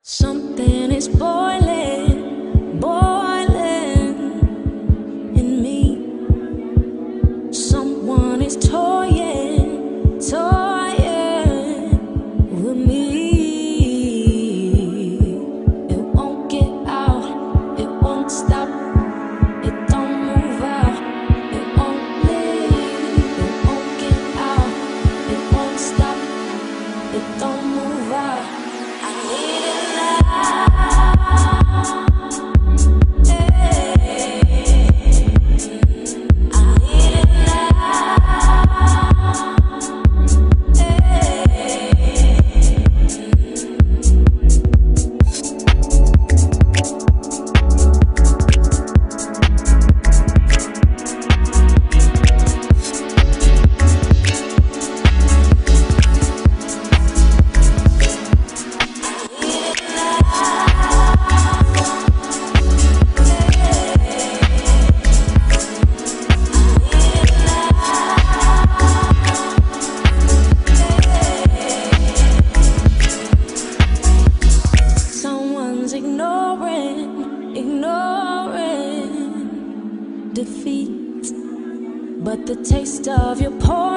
Something is boiling, boiling in me. Someone is toying, toying with me. It won't get out, it won't stop, it don't move out, it won't leave. It won't get out, it won't stop, it don't move out. I need it now. Ignoring defeat, but the taste of your poison